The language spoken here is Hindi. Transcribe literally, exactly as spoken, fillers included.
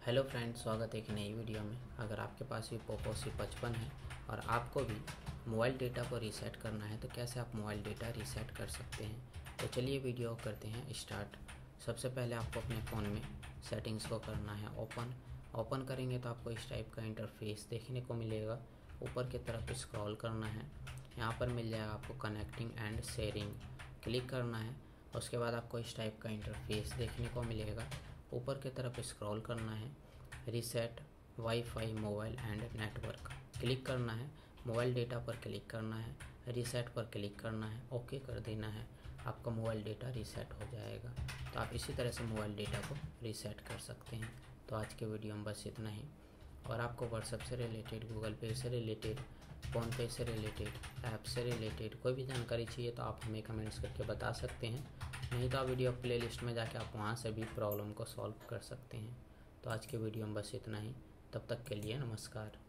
हेलो फ्रेंड्स, स्वागत है एक नई वीडियो में। अगर आपके पास भी पोको सी पचपन है और आपको भी मोबाइल डेटा को रीसेट करना है तो कैसे आप मोबाइल डेटा रीसेट कर सकते हैं, तो चलिए वीडियो करते हैं स्टार्ट। सबसे पहले आपको अपने फ़ोन में सेटिंग्स को करना है ओपन। ओपन करेंगे तो आपको इस टाइप का इंटरफेस देखने को मिलेगा। ऊपर की तरफ स्क्रॉल करना है, यहाँ पर मिल जाएगा आपको कनेक्टिंग एंड शेयरिंग, क्लिक करना है। उसके बाद आपको इस टाइप का इंटरफेस देखने को मिलेगा। ऊपर की तरफ स्क्रॉल करना है, reset wifi mobile and network, click करना है। मोबाइल डेटा पर क्लिक करना है, रीसेट पर क्लिक करना है, ओके कर देना है। आपका मोबाइल डेटा रीसेट हो जाएगा। तो आप इसी तरह से मोबाइल डेटा को रीसेट कर सकते हैं। तो आज के वीडियो में बस इतना ही। और आपको व्हाट्सएप से रिलेटेड, गूगल पे से रिलेटेड, फ़ोनपे से रिलेटेड, ऐप से रिलेटेड कोई भी जानकारी चाहिए तो आप हमें कमेंट्स करके बता सकते हैं। नहीं तो आप वीडियो प्ले लिस्ट में जाके आप वहाँ से भी प्रॉब्लम को सॉल्व कर सकते हैं। तो आज के वीडियो में बस इतना ही। तब तक के लिए नमस्कार।